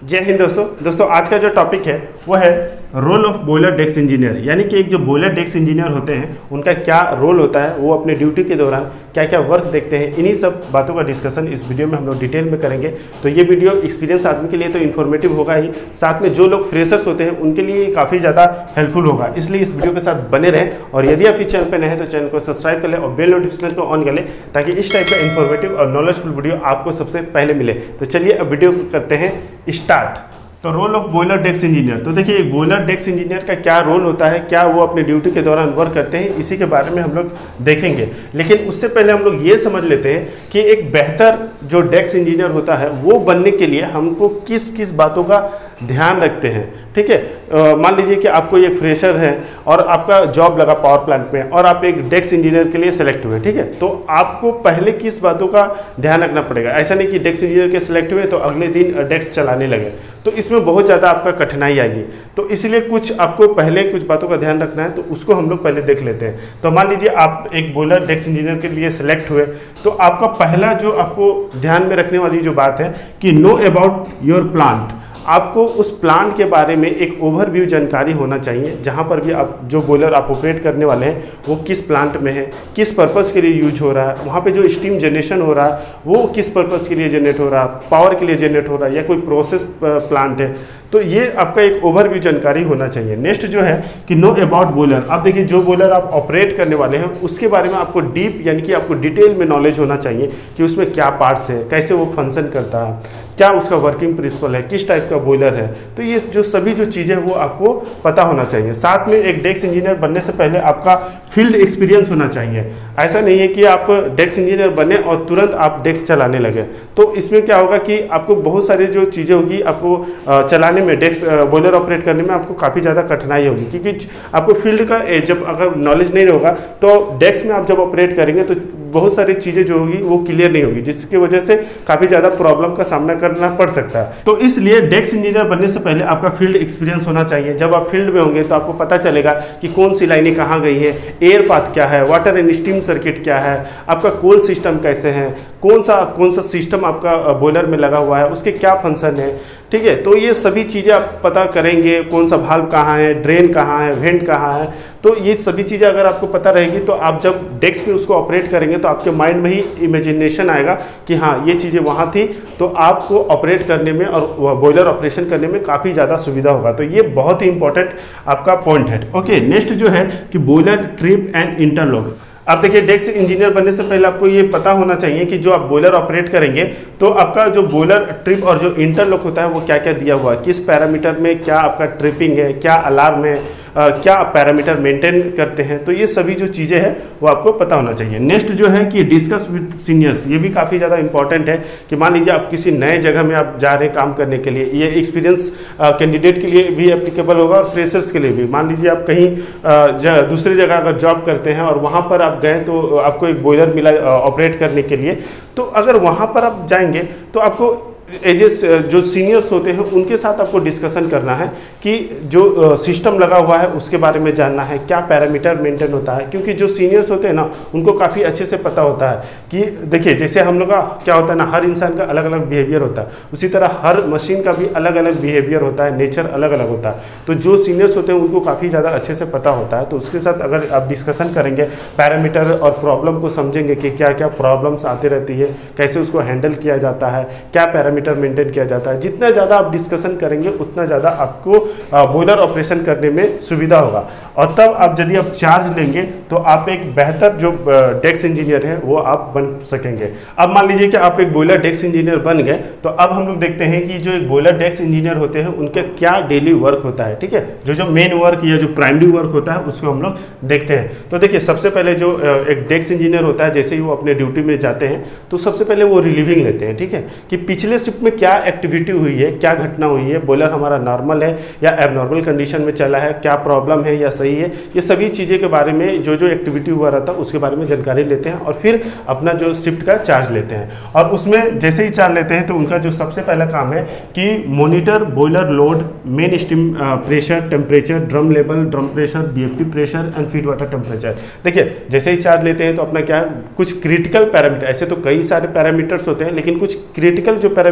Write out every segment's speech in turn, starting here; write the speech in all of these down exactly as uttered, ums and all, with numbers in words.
जय हिंद दोस्तों दोस्तों आज का जो टॉपिक है वो है role of boiler desk engineer, यानी कि एक जो बॉयलर डेस्क इंजीनियर होते हैं उनका क्या रोल होता है, वो अपने ड्यूटी के दौरान क्या क्या वर्क देखते हैं। इन्हीं सब बातों का डिस्कशन इस वीडियो में हम लोग डिटेल में करेंगे। तो ये वीडियो एक्सपीरियंस आदमी के लिए तो इन्फॉर्मेटिव होगा ही, साथ में जो लोग फ्रेशर्स होते हैं उनके लिए काफ़ी ज़्यादा हेल्पफुल होगा, इसलिए इस वीडियो के साथ बने रहें। और यदि आप इस चैनल पर नए हैं तो चैनल को सब्सक्राइब कर लें और बेल नोटिफिकेशन को ऑन कर लें ताकि इस टाइप का इन्फॉर्मेटिव और नॉलेजफुल वीडियो आपको सबसे पहले मिले। तो चलिए अब वीडियो करते हैं स्टार्ट। तो role of boiler desk engineer, तो देखिए एक बॉयलर डेस्क इंजीनियर का क्या रोल होता है, क्या वो अपने ड्यूटी के दौरान वर्क करते हैं, इसी के बारे में हम लोग देखेंगे। लेकिन उससे पहले हम लोग ये समझ लेते हैं कि एक बेहतर जो डेस्क इंजीनियर होता है वो बनने के लिए हमको किस किस बातों का ध्यान रखते हैं। ठीक है, मान लीजिए कि आपको एक फ्रेशर है और आपका जॉब लगा पावर प्लांट में और आप एक डेस्क इंजीनियर के लिए सेलेक्ट हुए। ठीक है, तो आपको पहले किस बातों का ध्यान रखना पड़ेगा। ऐसा नहीं कि डेस्क इंजीनियर के सिलेक्ट हुए तो अगले दिन डेस्क चलाने लगे, तो इसमें बहुत ज़्यादा आपका कठिनाई आएगी। तो इसलिए कुछ आपको पहले कुछ बातों का ध्यान रखना है, तो उसको हम लोग पहले देख लेते हैं। तो मान लीजिए आप एक बॉयलर डेस्क इंजीनियर के लिए सिलेक्ट हुए, तो आपका पहला जो आपको ध्यान में रखने वाली जो बात है कि नो अबाउट योर प्लांट, आपको उस प्लांट के बारे में एक ओवरव्यू जानकारी होना चाहिए। जहाँ पर भी आप जो बॉयलर आप ऑपरेट करने वाले हैं वो किस प्लांट में है, किस पर्पज़ के लिए यूज हो रहा है, वहाँ पे जो स्टीम जनरेशन हो रहा है वो किस पर्पज़ के लिए जनरेट हो रहा है, पावर के लिए जनरेट हो रहा है या कोई प्रोसेस प्लांट है, तो ये आपका एक ओवरव्यू जानकारी होना चाहिए। नेक्स्ट जो है कि नो अबाउट बॉयलर, आप देखिए जो बॉयलर आप ऑपरेट करने वाले हैं उसके बारे में आपको डीप यानी कि आपको डिटेल में नॉलेज होना चाहिए कि उसमें क्या पार्ट्स है, कैसे वो फंक्शन करता है, क्या उसका वर्किंग प्रिंसिपल है, किस टाइप का बॉयलर है। तो ये जो सभी जो चीज़ें वो आपको पता होना चाहिए। साथ में एक डेस्क इंजीनियर बनने से पहले आपका फील्ड एक्सपीरियंस होना चाहिए। ऐसा नहीं है कि आप डेस्क इंजीनियर बने और तुरंत आप डेस्क चलाने लगे, तो इसमें क्या होगा कि आपको बहुत सारी जो चीज़ें होगी आपको चलाने में, डेस्क बॉयलर ऑपरेट करने में आपको काफ़ी ज़्यादा कठिनाई होगी, क्योंकि आपको फील्ड का जब अगर नॉलेज नहीं होगा तो डेस्क में आप जब ऑपरेट करेंगे तो बहुत सारी चीज़ें जो होगी वो क्लियर नहीं होगी, जिसकी वजह से काफ़ी ज़्यादा प्रॉब्लम का सामना करना पड़ सकता है। तो इसलिए डेस्क इंजीनियर बनने से पहले आपका फील्ड एक्सपीरियंस होना चाहिए। जब आप फील्ड में होंगे तो आपको पता चलेगा कि कौन सी लाइनें कहाँ गई है, एयर पाथ क्या है, वाटर एंड स्टीम सर्किट क्या है, आपका कोल सिस्टम कैसे है, कौन सा कौन सा सिस्टम आपका बॉयलर में लगा हुआ है, उसके क्या फंक्शन है। ठीक है, तो ये सभी चीज़ें आप पता करेंगे, कौन सा भाल्व कहाँ है, ड्रेन कहाँ है, वेंट कहाँ है। तो ये सभी चीज़ें अगर आपको पता रहेगी तो आप जब डेस्क में उसको ऑपरेट करेंगे तो आपके माइंड में ही इमेजिनेशन आएगा कि हाँ ये चीज़ें वहाँ थी, तो आपको ऑपरेट करने में और बॉयलर ऑपरेशन करने में काफ़ी ज़्यादा सुविधा होगा। तो ये बहुत ही इंपॉर्टेंट आपका पॉइंट है। ओके, नेक्स्ट जो है कि बॉयलर ट्रिप एंड इंटरलॉक। आप देखिए डेस्क इंजीनियर बनने से पहले आपको ये पता होना चाहिए कि जो आप बॉयलर ऑपरेट करेंगे तो आपका जो बॉयलर ट्रिप और जो इंटरलॉक होता है वो क्या क्या दिया हुआ है, किस पैरामीटर में क्या आपका ट्रिपिंग है, क्या अलार्म है, आ, क्या पैरामीटर मेंटेन करते हैं। तो ये सभी जो चीज़ें हैं वो आपको पता होना चाहिए। नेक्स्ट जो है कि डिस्कस विद सीनियर्स, ये भी काफ़ी ज़्यादा इंपॉर्टेंट है कि मान लीजिए आप किसी नए जगह में आप जा रहे हैं काम करने के लिए, ये एक्सपीरियंस कैंडिडेट के लिए भी एप्लीकेबल होगा और फ्रेशर्स के लिए भी। मान लीजिए आप कहीं आ, दूसरी जगह अगर जॉब करते हैं और वहाँ पर आप गए तो आपको एक बॉयलर मिला ऑपरेट करने के लिए, तो अगर वहाँ पर आप जाएंगे तो आपको एजेस जो सीनियर्स होते हैं उनके साथ आपको डिस्कशन करना है कि जो सिस्टम लगा हुआ है उसके बारे में जानना है, क्या पैरामीटर मेंटेन होता है। क्योंकि जो सीनियर्स होते हैं ना उनको काफ़ी अच्छे से पता होता है कि देखिए जैसे हम लोग का क्या होता है ना, हर इंसान का अलग अलग बिहेवियर होता है, उसी तरह हर मशीन का भी अलग अलग बिहेवियर होता है, नेचर अलग अलग होता है। तो जो सीनियर्स होते हैं उनको काफ़ी ज़्यादा अच्छे से पता होता है, तो उसके साथ अगर आप डिस्कशन करेंगे, पैरामीटर और प्रॉब्लम को समझेंगे कि क्या क्या प्रॉब्लम्स आती रहती है, कैसे उसको हैंडल किया जाता है, क्या पैरामीटर मेंटेन किया जाता है। जितना ज़्यादा आप डिस्कशन करेंगे उतना ज़्यादा आपको बॉयलर ऑपरेशन करने में सुविधा होगा, और तब आप यदि आप चार्ज लेंगे तो आप एक बेहतर जो डेस्क इंजीनियर है वो आप बन सकेंगे। अब मान लीजिए कि आप एक बॉयलर डेस्क इंजीनियर बन गए, तो अब हम लोग देखते हैं कि जो एक बॉयलर डेस्क इंजीनियर होते हैं उनका क्या डेली वर्क होता है। ठीक है, जो जो मेन वर्क या जो प्राइमरी वर्क होता है उसको हम लोग देखते हैं। तो देखिए सबसे पहले जो एक डेस्क इंजीनियर होता है, जैसे ही वो अपने ड्यूटी में जाते हैं तो सबसे पहले वो रिलीविंग लेते हैं। ठीक है, कि पिछले शिफ्ट में क्या एक्टिविटी हुई है, क्या घटना हुई है, बॉयलर हमारा नॉर्मल है या एबनॉर्मल कंडीशन में चला है, क्या प्रॉब्लम है या सही है, ये सभी चीज़ें के बारे में जो जो एक्टिविटी हुआ रहता है उसके बारे में जानकारी लेते हैं और फिर अपना जो शिफ्ट का चार्ज लेते हैं। और उसमें जैसे ही चार्ज लेते हैं तो उनका जो सबसे पहला काम है कि monitor boiler load, main steam pressure, temperature, drum level, drum pressure, BFT pressure and feed water temperature. देखिए जैसे ही चार्ज लेते हैं तो अपना क्या है, कुछ क्रिटिकल पैरामीटर, ऐसे तो कई सारे पैरामीटर्स होते हैं लेकिन कुछ क्रिटिकल जो पैरामीटर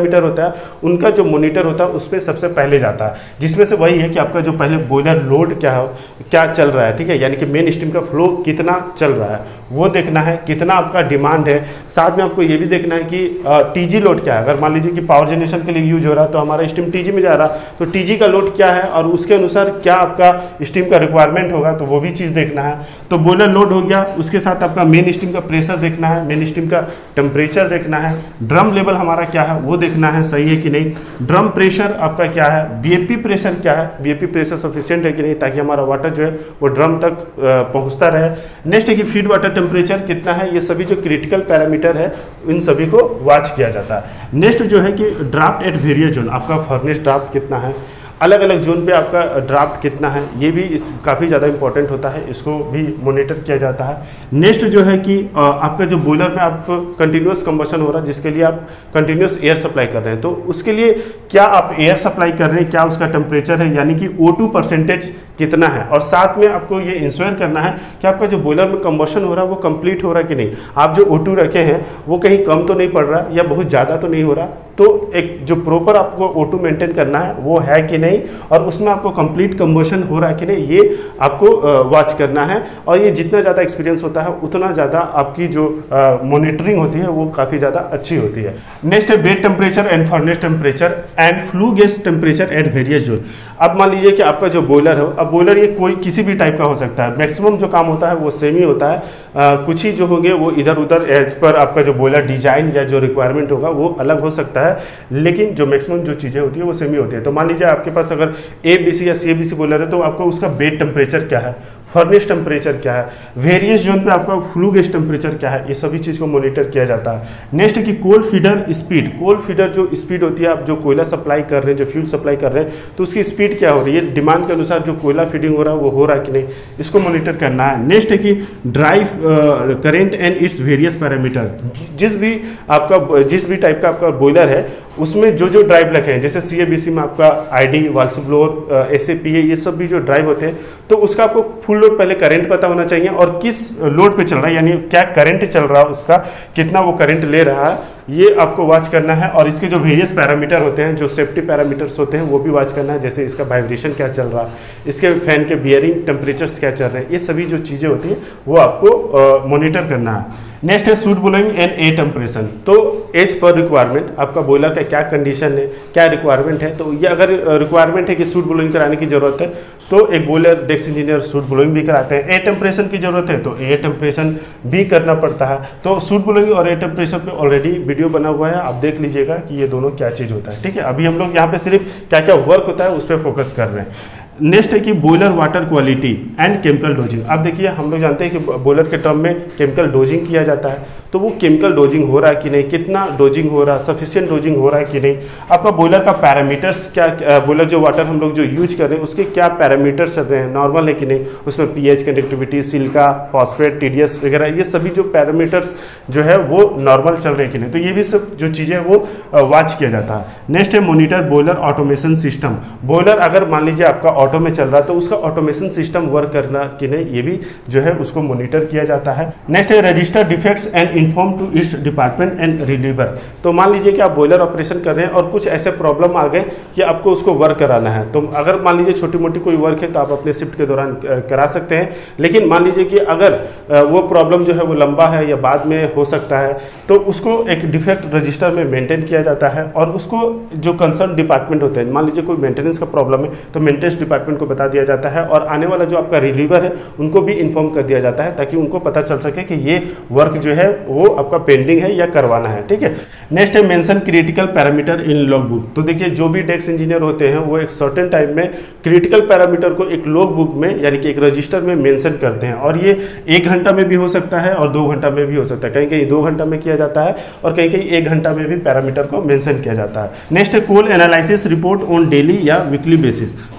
पैरामीटर होता है उनका जो मॉनिटर होता है उसमें सबसे पहले जाता है, जिसमें से वही है कि आपका जो पहले बॉयलर लोड क्या हो क्या चल रहा है, ठीक है, यानी कि मेन स्टीम का फ्लो कितना चल रहा है वो देखना है, कितना आपका डिमांड है। साथ में आपको ये भी देखना है कि टीजी लोड क्या है। अगर मान लीजिए कि पावर जनरेशन के लिए यूज हो रहा है तो हमारा स्टीम टीजी में जा रहा है, तो टीजी का लोड क्या है और उसके अनुसार क्या आपका स्टीम का रिक्वायरमेंट होगा, तो वो भी चीज़ देखना है। तो बॉयलर लोड हो गया, उसके साथ आपका मेन स्टीम का प्रेशर देखना है, मेन स्टीम का टेम्परेचर देखना है, ड्रम लेवल हमारा क्या है वो देखना है सही है कि नहीं, ड्रम प्रेशर आपका क्या है, बीएपी प्रेशर क्या है, बीएपी प्रेशर सफिशिएंट है कि नहीं, ताकि हमारा वाटर जो है वो ड्रम तक पहुंचता रहे। नेक्स्ट है कि फीड वाटर टेम्परेचर कितना है, ये सभी जो क्रिटिकल पैरामीटर है इन सभी को वॉच किया जाता है। नेक्स्ट जो है कि ड्राफ्ट एट वेरियस जोन, आपका फर्नेस ड्राफ्ट कितना है, अलग अलग जोन पे आपका ड्राफ्ट कितना है, ये भी इस काफ़ी ज़्यादा इंपॉर्टेंट होता है, इसको भी मॉनिटर किया जाता है। नेक्स्ट जो है कि आपका जो बॉयलर में आप कंटिन्यूस कंबशन हो रहा है जिसके लिए आप कंटिन्यूस एयर सप्लाई कर रहे हैं, तो उसके लिए क्या आप एयर सप्लाई कर रहे हैं, क्या उसका टेम्परेचर है यानी कि ओ टू परसेंटेज कितना है, और साथ में आपको ये इंश्योर करना है कि आपका जो बॉयलर में कंबशन हो रहा है वो कंप्लीट हो रहा है कि नहीं, आप जो ओ टू रखे हैं वो कहीं कम तो नहीं पड़ रहा या बहुत ज़्यादा तो नहीं हो रहा, तो एक जो प्रॉपर आपको ओ टू मेंटेन करना है वो है कि नहीं और उसमें आपको कंप्लीट कंबशन हो रहा है कि नहीं, ये आपको वॉच करना है। और ये जितना ज़्यादा एक्सपीरियंस होता है उतना ज़्यादा आपकी जो मॉनिटरिंग होती है वो काफ़ी ज़्यादा अच्छी होती है। नेक्स्ट है bed temperature and furnace temperature and flue gas temperature at various zone. अब मान लीजिए कि आपका जो बॉयलर हो, अब बॉयलर ये कोई किसी भी टाइप का हो सकता है, मैक्सिमम जो काम होता है वो सेम ही होता है, आ, कुछ ही जो होंगे वो इधर उधर एज पर आपका जो बॉयलर डिजाइन या जो रिक्वायरमेंट होगा वो अलग हो सकता है, लेकिन जो मैक्सिमम जो चीज़ें होती है वो सेम ही होती है। तो मान लीजिए आपके पास अगर ए बी सी या सी ए बी सी बॉयलर है तो आपका उसका बेड टेम्परेचर क्या है, फर्नेस टेम्परेचर क्या है, वेरियस जोन पे आपका फ्लू गैस टेम्परेचर क्या है, ये सभी चीज़ को मॉनिटर किया जाता है। नेक्स्ट है कि coal feeder speed, coal feeder जो स्पीड होती है, आप जो कोयला सप्लाई कर रहे हैं, जो फ्यूल सप्लाई कर रहे हैं, तो उसकी स्पीड क्या हो रही है, डिमांड के अनुसार जो कोयला फीडिंग हो रहा है वो हो रहा है कि नहीं, इसको मॉनिटर करना है। नेक्स्ट है कि drive current and its various parameter, जिस भी आपका जिस भी टाइप का आपका बॉयलर है उसमें जो जो ड्राइव लगे हैं, जैसे सी ए बी सी में आपका I D, valve blower, S A P A, ये सब भी जो ड्राइव होते हैं तो उसका आपको फुल लोड पहले करंट पता होना चाहिए और किस लोड पे चल रहा है, यानी क्या करंट चल रहा है, उसका कितना वो करंट ले रहा है, ये आपको वॉच करना है। और इसके जो वेरियस पैरामीटर होते हैं, जो सेफ्टी पैरामीटर्स होते हैं वो भी वॉच करना है, जैसे इसका वाइब्रेशन क्या चल रहा है, इसके फैन के बियरिंग टेम्परेचर्स क्या चल रहे हैं, ये सभी जो चीज़ें होती हैं वो आपको मॉनिटर करना है। नेक्स्ट है soot blowing and A temperature, तो एज पर रिक्वायरमेंट, आपका बॉयलर का क्या कंडीशन है, क्या रिक्वायरमेंट है, तो ये अगर रिक्वायरमेंट है कि सूट ब्लोइंग कराने की जरूरत है तो एक boiler desk engineer soot blowing भी कराते हैं, ए टेम्परेचर की जरूरत है तो ए टेम्परेचर भी करना पड़ता है। तो सूट ब्लोइंग और ए टेम्परेचर पे ऑलरेडी वीडियो बना हुआ है, आप देख लीजिएगा कि ये दोनों क्या चीज़ होता है, ठीक है। अभी हम लोग यहाँ पे सिर्फ क्या क्या वर्क होता है उस पर फोकस कर रहे हैं। नेक्स्ट है कि boiler water quality and chemical dosing. अब देखिए हम लोग जानते हैं कि बॉयलर के टर्म में केमिकल डोजिंग किया जाता है, तो वो केमिकल डोजिंग हो रहा है कि नहीं, कितना डोजिंग हो रहा है, सफिशिएंट डोजिंग हो रहा है कि नहीं, आपका बॉयलर का पैरामीटर्स क्या, बॉयलर जो वाटर हम लोग जो यूज कर रहे हैं उसके क्या पैरामीटर्स चल रहे हैं, नॉर्मल है कि नहीं, उसमें pH, conductivity, silica, phosphate, TDS वगैरह, ये सभी जो पैरामीटर्स जो है वो नॉर्मल चल रहे हैं कि नहीं, तो ये भी सब जो चीज़ें वो वॉच किया जाता है। नेक्स्ट है monitor boiler automation system. Boiler अगर मान लीजिए आपका ऑटो में चल रहा है तो उसका ऑटोमेशन सिस्टम वर्क करना कि नहीं, ये भी जो है उसको मॉनिटर किया जाता है। नेक्स्ट है register defects and inform to its department and reliever. तो मान लीजिए कि आप बॉयलर ऑपरेशन कर रहे हैं और कुछ ऐसे प्रॉब्लम आ गए कि आपको उसको वर्क कराना है, तो अगर मान लीजिए छोटी मोटी कोई वर्क है तो आप अपने शिफ्ट के दौरान करा सकते हैं, लेकिन मान लीजिए कि अगर वो प्रॉब्लम जो है वो लंबा है या बाद में हो सकता है तो उसको एक डिफेक्ट रजिस्टर में मेंटेन किया जाता है और उसको जो कंसर्न डिपार्टमेंट होते हैं, मान लीजिए कोई मेंटेनेंस का प्रॉब्लम है तो मेंटेनेंस डिपार्टमेंट को बता दिया जाता है और आने वाला जो आपका रिलीवर है उनको भी इन्फॉर्म कर दिया जाता है ताकि उनको पता चल सके कि ये वर्क जो है वो आपका पेंडिंग है या करवाना है, ठीक है। नेक्स्ट है mention critical parameter in log book. तो देखिए जो भी डेस्क इंजीनियर होते हैं वो एक सर्टेन टाइम में क्रिटिकल पैरामीटर को एक लॉग बुक में यानी कि एक रजिस्टर में मेंशन करते हैं और ये एक घंटा में भी हो सकता है और दो घंटा में भी हो सकता है, कहीं कहीं दो घंटा में किया जाता है और कहीं कहीं एक घंटा में भी पैरामीटर को मेंशन किया जाता है। नेक्स्ट है coal analysis report on daily या वीकली बेसिस। तो देखिए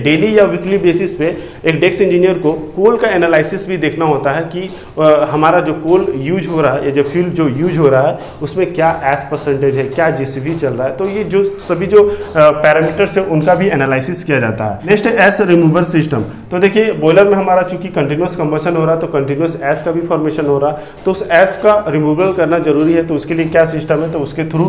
डेली या वीकली बेसिस पे एक डेस्क इंजीनियर को कोल का एनालिसिस भी देखना होता है कि आ, हमारा जो कोल यूज हो रहा है या जो फ्यूल जो यूज हो रहा है उसमें क्या एस परसेंटेज है, क्या जीसीवी चल रहा है। तो ये जो सभी जो पैरामीटर्स है उनका भी एनालिसिस किया जाता है। नेक्स्ट है एस रिमूवर सिस्टम। तो देखिए बॉयलर में हमारा चूंकि कंटिन्यूस कंबशन हो रहा है तो कंटिन्यूस एस का भी फॉर्मेशन हो रहा है, तो उस एस का रिमूवल करना जरूरी है। तो उसके लिए क्या सिस्टम है, तो उसके थ्रू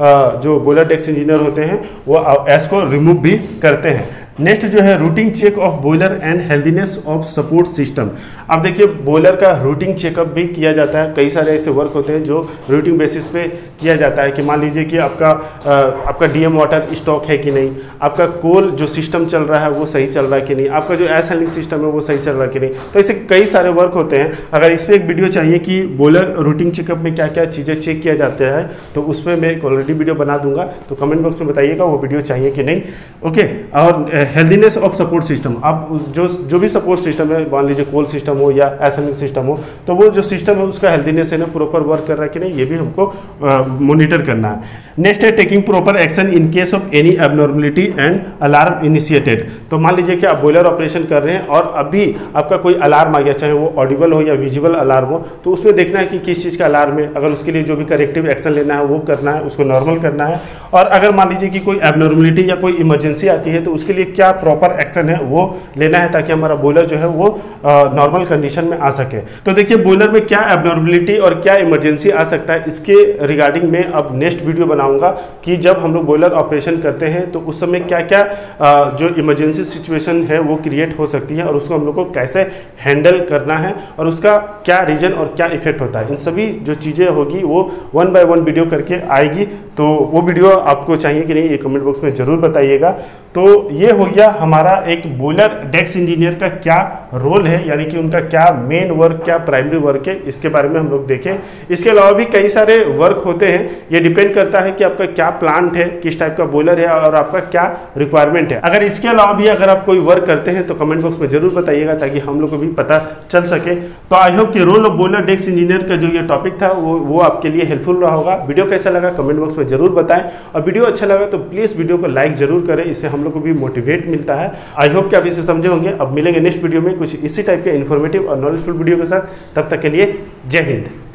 जो बॉयलर डेस्क इंजीनियर होते हैं वो एस को रिमूव भी करते हैं। नेक्स्ट जो है routine check of boiler and healthiness of support system. अब देखिए बॉयलर का रूटीन चेकअप भी किया जाता है। कई सारे ऐसे वर्क होते हैं जो रूटीन बेसिस पे किया जाता है कि मान लीजिए कि आपका आ, आपका डीएम वाटर स्टॉक है कि नहीं, आपका कोल जो सिस्टम चल रहा है वो सही चल रहा है कि नहीं, आपका जो एस हैंडलिंग सिस्टम है वो सही चल रहा है कि नहीं। तो ऐसे कई सारे वर्क होते हैं। अगर इस पर एक वीडियो चाहिए कि बॉयलर रूटीन चेकअप में क्या क्या चीज़ें चेक किया जाता है तो उस पर मैं एक ऑलरेडी वीडियो बना दूंगा, तो कमेंट बॉक्स में बताइएगा वो वीडियो चाहिए कि नहीं। ओके, और हेल्दीनेस ऑफ सपोर्ट सिस्टम। आप जो जो भी सपोर्ट सिस्टम है, मान लीजिए कोल सिस्टम हो या एस हैंडलिंग सिस्टम हो, तो वो जो सिस्टम है उसका हेल्दीनेस है ना प्रॉपर वर्क कर रहा है कि नहीं, ये भी हमको मॉनिटर करना है। नेक्स्ट है taking proper action in case of any abnormality and alarm initiated. तो मान लीजिए कि आप बॉयलर ऑपरेशन कर रहे हैं और अभी आपका कोई अलार्म आ गया, चाहे वो ऑडिबल हो या विजुअल अलार्म हो, तो उसमें देखना है कि किस चीज़ का अलार्म है। अगर उसके लिए जो भी करेक्टिव एक्शन लेना है वो करना है, उसको नॉर्मल करना है। और अगर मान लीजिए कि कोई एबनॉर्मलिटी या कोई इमरजेंसी आती है तो उसके लिए क्या प्रॉपर एक्शन है वो लेना है ताकि हमारा बॉयलर जो है वो नॉर्मल कंडीशन में आ सके। तो देखिए बॉयलर में क्या एबनॉर्मलिटी और क्या इमरजेंसी आ सकता है, इसके रिगार्डिंग में अब नेक्स्ट वीडियो बनाऊंगा कि जब हम लोग बॉयलर ऑपरेशन करते हैं तो उस समय क्या क्या जो इमरजेंसी सिचुएशन है वो क्रिएट हो सकती है और उसको हम लोग को कैसे हैंडल करना है और उसका क्या रीजन और क्या इफेक्ट होता है। इन सभी जो चीज़ें होगी वो वन बाय वन वीडियो करके आएगी। तो वो वीडियो आपको चाहिए कि नहीं ये कमेंट बॉक्स में जरूर बताइएगा। तो ये हो गया हमारा एक बॉयलर डेस्क इंजीनियर का क्या रोल है, यानी कि उनका क्या मेन वर्क, क्या प्राइमरी वर्क है, इसके बारे में हम लोग देखें। इसके अलावा भी कई सारे वर्क होते हैं, ये डिपेंड करता है कि आपका क्या प्लांट है, किस टाइप का बॉयलर है और आपका क्या रिक्वायरमेंट है। अगर इसके अलावा भी अगर आप कोई वर्क करते हैं तो कमेंट बॉक्स में जरूर बताइएगा ताकि हम लोग को भी पता चल सके। तो आई होप कि role of boiler desk engineer का जो ये टॉपिक था वो वो आपके लिए हेल्पफुल रहा होगा। वीडियो कैसा लगा कमेंट बॉक्स में जरूर बताएं और वीडियो अच्छा लगा तो प्लीज वीडियो को लाइक जरूर करें, इससे हम लोग को भी मोटिवेट मिलता है। आई होप कि आप इसे समझे होंगे। अब मिलेंगे नेक्स्ट वीडियो में कुछ इसी टाइप के इन्फॉर्मेटिव और नॉलेजफुल वीडियो के साथ। तब तक के लिए जय हिंद।